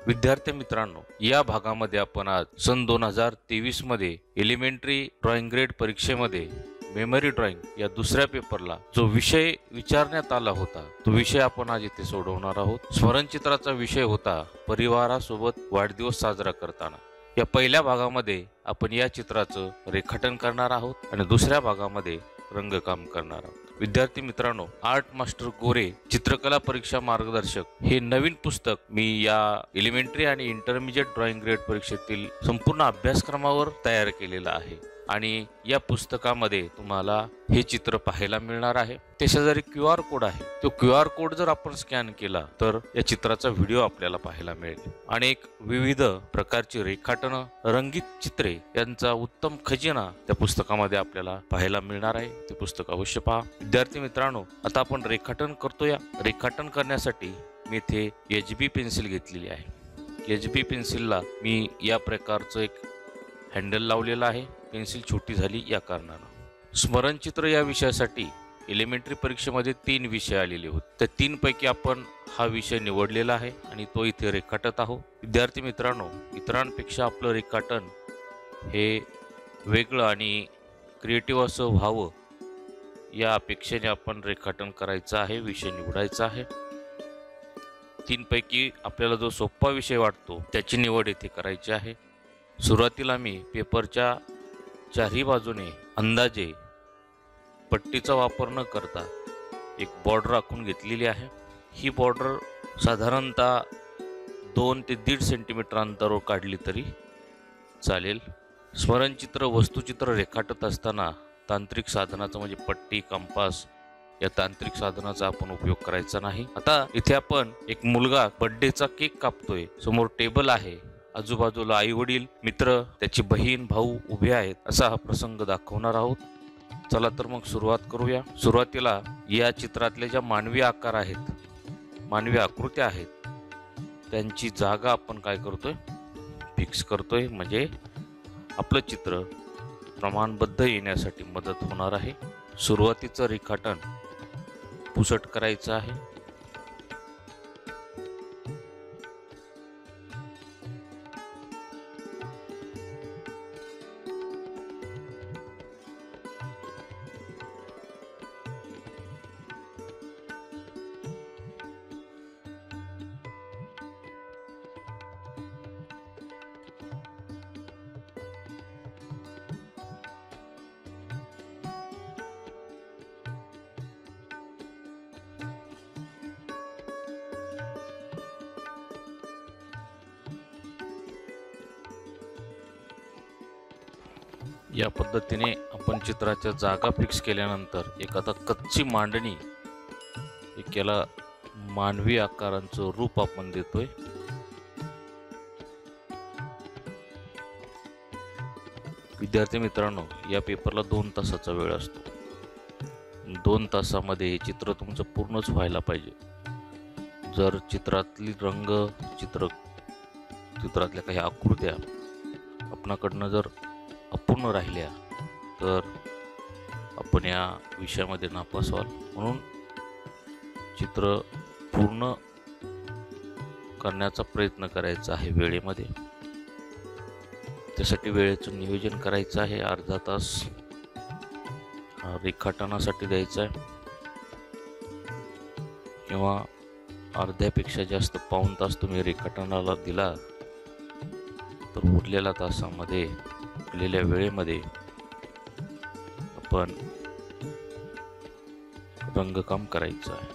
विद्यार्थी मित्रांनो, या भागामध्ये आपण आज सन 2023 मध्ये एलिमेंटरी ड्रॉइंग ग्रेड परीक्षेमध्ये मेमरी ड्रॉइंग या दुसऱ्या पेपरला जो विषय विचारण्यात आला होता तो विषय आपण आज इथे सोडवणार आहोत। स्मरणचित्राचा विषय होता परिवारासोबत वाढदिवस साजरा करताना। या पहिल्या भागामध्ये आपण या चित्राचं रेखाटन करणार आहोत आणि दुसऱ्या भागामध्ये रंगकाम करणार आहोत। विद्यार्थी मित्रांनो, आर्ट मास्टर गोरे चित्रकला परीक्षा मार्गदर्शक हे नवीन पुस्तक मी या एलिमेंटरी आणि इंटरमिजिएट ड्रॉइंग ग्रेड परीक्षेतील संपूर्ण अभ्यासक्रमावर तयार केलेलं आहे आणि या पुस्तकामध्ये तुम्हाला हे चित्र पाहायला मिळणार आहे। त्या शेजारी QR कोड आहे। तो QR कोड जर आपण स्कॅन केला तर या चित्राचा व्हिडिओ आपल्याला पाहायला मिळेल। अनेक विविध प्रकारची रेखाटनं, रंगीत चित्रे यांचा उत्तम खजिना त्या पुस्तकामध्ये आपल्याला पाहायला मिळणार आहे। ते पुस्तक अवश्य पहा। विद्यार्थी मित्रांनो, आता आपण रेखाटन करतोय। रेखाटन करण्यासाठी मी इथे HB पेन्सिल घेतलेली आहे। HB पेन्सिलला मी या प्रकारचं एक हँडल लावलेलं आहे। पेन्सिल छोटी झाली या कारणानं। स्मरणचित्र या विषयासाठी एलिमेंटरी परीक्षेमध्ये 3 विषय आलेले होते। त्या 3 पैकी आपण हा विषय निवडलेला आहे आणि तो इथे रेखाटत आहोत। विद्यार्थी मित्रांनो, इतरांपेक्षा आपलं रेखाटन हे वेगळं आणि क्रिएटिव्ह असं व्हावं या अपेक्षेने आपण रेखाटन करायचं आहे, विषय निवडायचा आहे। 3 पैकी आपल्याला जो सोपा विषय वाटतो त्याची निवड इथे करायची आहे। सुरुवातीला मी पेपरच्या चारही बाजूने अंदाजे पट्टीचा वापर न करता एक बॉर्डर आखून घेतलेली आहे। ही बॉर्डर साधारणतः 2 ते 1.5 सेंटीमीटर अंतरावर काढली तरी चालेल। स्मरणचित्र, वस्तुचित्र रेखाटत असताना तांत्रिक साधनाचा म्हणजे पट्टी, कंपास या तांत्रिक साधनाचा आपण उपयोग करायचा नाही। आता इथे आपण एक मुलगा बर्थडेचा केक कापतोय। समोर टेबल आहे, आजूबाजूला आई वडील, मित्र, त्याची बहीण, भाऊ उभे आहेत असा हा प्रसंग दाखवणार आहोत। चला तर मग सुरुवात करूया। सुरुवातीला या चित्रातले ज्या मानवी आकार आहेत, मानवी आकृत्या आहेत, त्यांची जागा आपण काय करतोय, फिक्स करतोय, म्हणजे आपलं चित्र प्रमाणबद्ध येण्यासाठी मदत होणार आहे। सुरुवातीचं रेखाटन पुसट करायचं आहे। या पद्धतीने आपण चित्राच्या जागा फिक्स केल्यानंतर एक आता कच्ची मांडणी, एक याला मानवी आकारांचं रूप आपण देतोय। विद्यार्थी मित्रांनो, या पेपरला 2 तासाचा वेळ असतो। 2 तासामध्ये हे चित्र तुमचं पूर्णच व्हायला पाहिजे। जर चित्रातली रंग, चित्रातल्या काही आकृत्या आपणाकडनं जर अपूर्ण राहिल्या तर आपण या विषयामध्ये नापास व्हाल। म्हणून चित्र पूर्ण करण्याचा प्रयत्न करायचा आहे वेळेमध्ये। त्यासाठी वेळेचं नियोजन करायचं आहे। अर्धा तास रेखाटनासाठी द्यायचा आहे किंवा अर्ध्यापेक्षा जास्त पाऊण तास तुम्ही रेखाटनाला दिला तर उरलेल्या तासामध्ये, उरलेल्या वेळेमध्ये आपण रंगकाम करायचं आहे।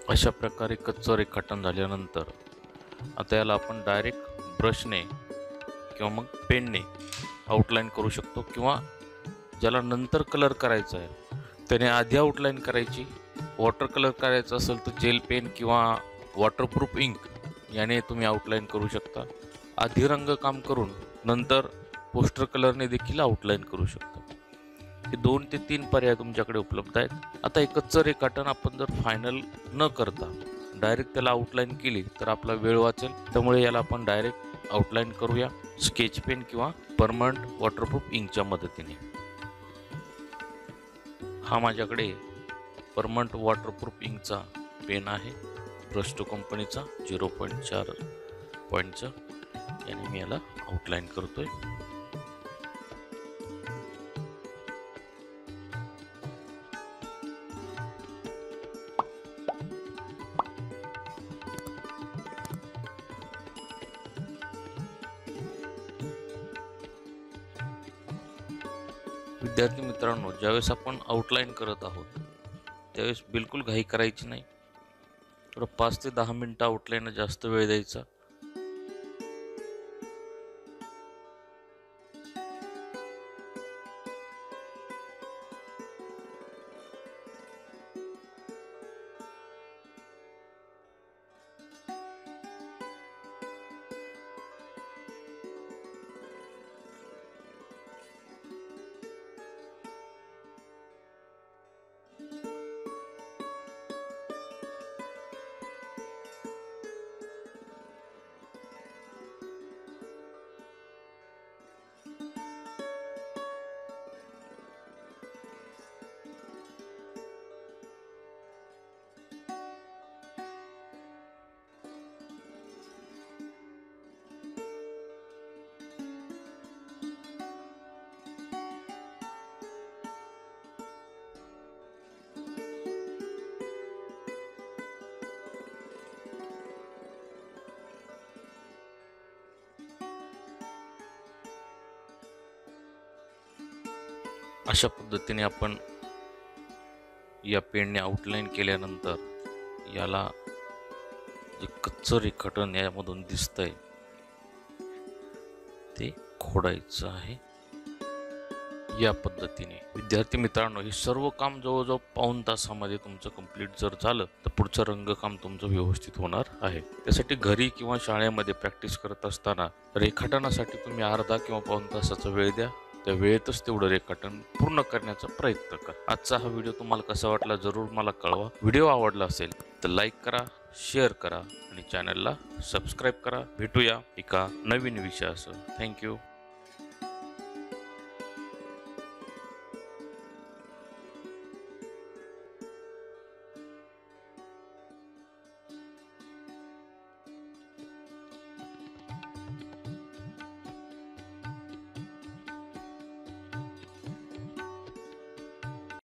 अशा प्रकारे कच्चं रेखाटन झाल्यानंतर आता याला आपण डायरेक्ट ब्रशने किंवा मग पेनने आउटलाईन करू शकतो, किंवा ज्याला नंतर कलर करायचा आहे त्याने आधी आउटलाईन करायची. वॉटर कलर करायचा असेल तर जेल पेन किंवा वॉटरप्रूफ इंक याने तुम्ही आउटलाईन करू शकता. आधी रंगकाम करून नंतर पोस्टर कलरने देखील आउटलाईन करू शकता. हे 2 ते 3 पर्याय तुमच्याकडे उपलब्ध आहेत. आता हे कच्चं रेखाटन आपण जर फायनल न करता डायरेक्ट त्याला आउटलाईन केली तर आपला वेळ वाचेल. त्यामुळे याला आपण डायरेक्ट आउटलाईन करूया स्केच पेन किंवा परमनंट वॉटरप्रूफ इंकच्या मदतीने. हा माझ्याकडे परमनंट वॉटरप्रूफ इंकचा पेन आहे, ब्रस्टो कंपनीचा 0.4 पॉईंटचा. याने मी याला आउटलाईन करतोय. विद्यार्थी मित्रांनो, ज्यावेळेस आपण आउटलाईन करत आहोत त्यावेळेस बिलकुल घाई करायची नाही. थोडं 5 ते 10 मिनटं आउटलाईनला जास्त वेळ द्यायचा. अशा पद्धतीने आपण या पेनने आउटलाईन केल्यानंतर याला जे कच्चं रेखाटन यामधून दिसतंय ते खोडायचं आहे या पद्धतीने. विद्यार्थी मित्रांनो, हे सर्व काम जवळजवळ पाऊण तासामध्ये तुमचं कंप्लीट जर झालं तर पुढचं रंगकाम तुमचं व्यवस्थित होणार आहे. त्यासाठी घरी किंवा शाळेमध्ये प्रॅक्टिस करत असताना रेखाटनासाठी तुम्ही अर्धा किंवा पाऊण तासाचा वेळ द्या. त्या वेळेतच तेवढं रेखाटन पूर्ण करण्याचा प्रयत्न करा. आजचा हा व्हिडिओ तुम्हाला कसा वाटला जरूर मला कळवा. व्हिडिओ आवडला असेल तर लाईक करा, शेअर करा आणि चॅनलला सबस्क्राईब करा. भेटूया एका नवीन विषयासह. थँक्यू.